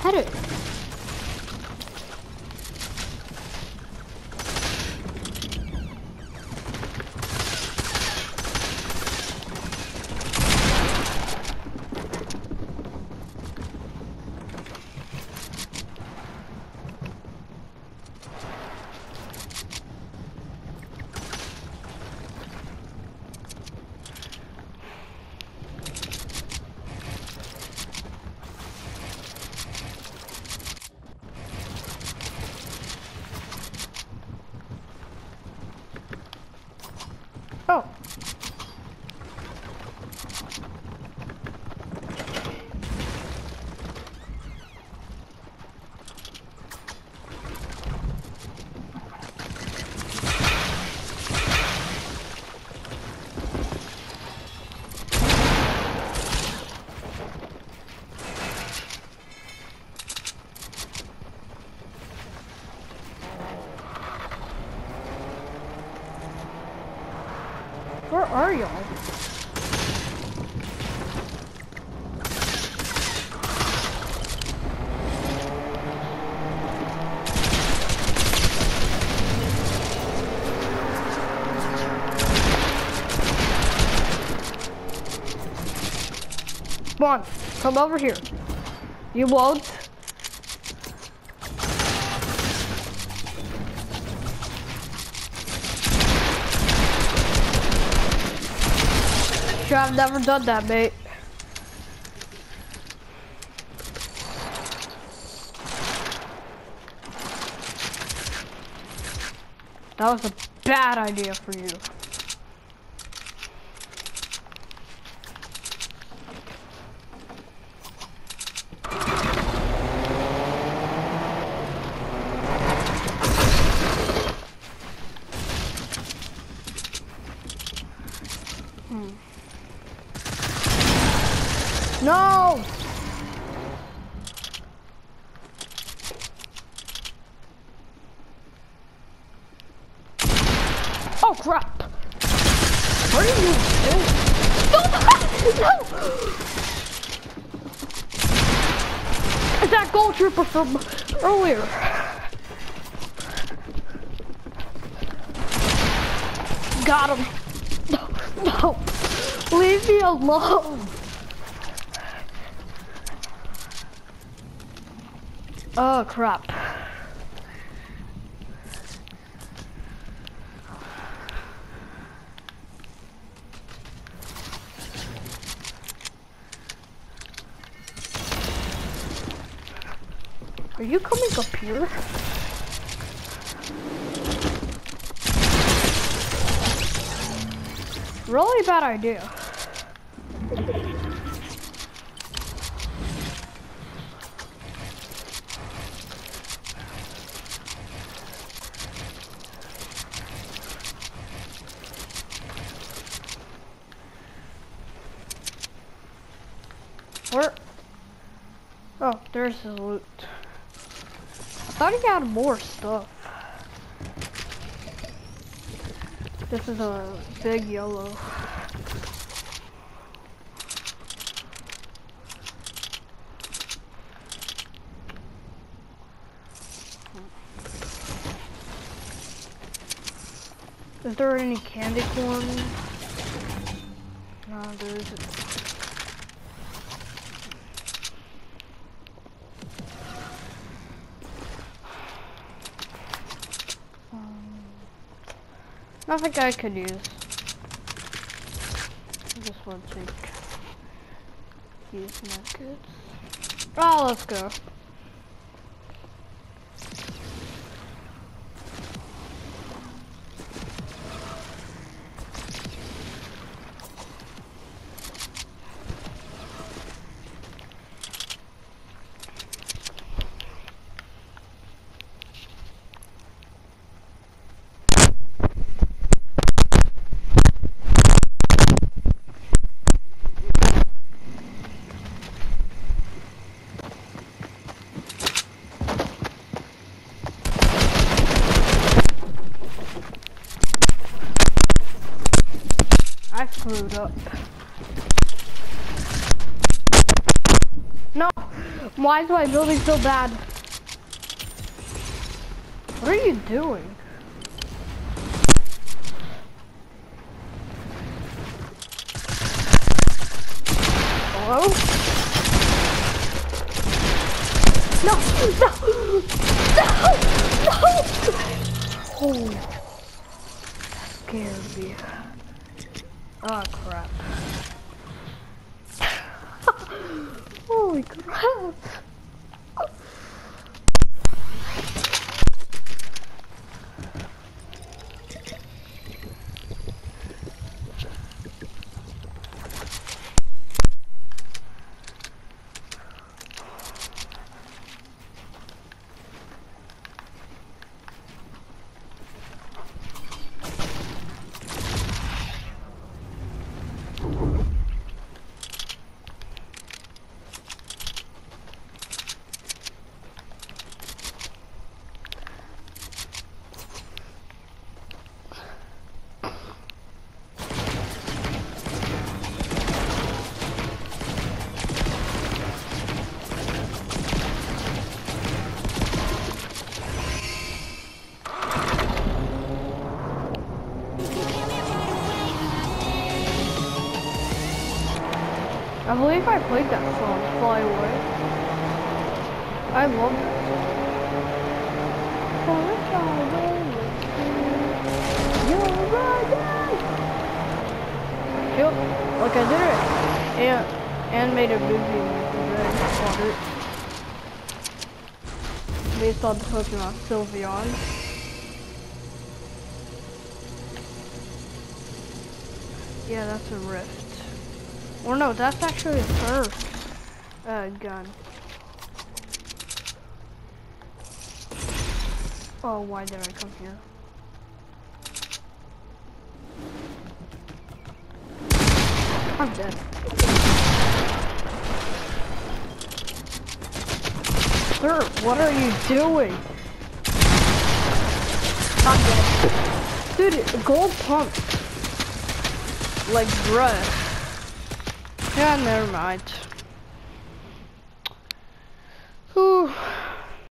get it. Oh. Where are y'all? Come on, come over here. You won't? Sure, I've never done that, mate. That was a bad idea for you. No! Oh crap! What are you doing? No! It's that gold trooper from earlier. Got him. No, no. Leave me alone. Oh crap. Are you coming up here? Really bad idea. Where? Oh, there's his loot. I thought he had more stuff. This is a big yellow. Is there any candy corn? No, there isn't. Nothing I could use. I just want to use my goods. Oh, let's go. I screwed up. No! Why is my building so bad? What are you doing? Hello? No! No! No! No! Oh, that scared me. Oh crap. Holy crap. I believe I played that song, Fly Away. I love it. Yep, like I did it. And made a movie on it. Based on the Pokemon Sylveon. Yeah, that's a rift. Or no, that's actually a first gun. Oh, why did I come here? I'm dead. Sir, what are you doing? I'm dead. Dude, gold pump. Like, bruh. Yeah, never mind. Whew.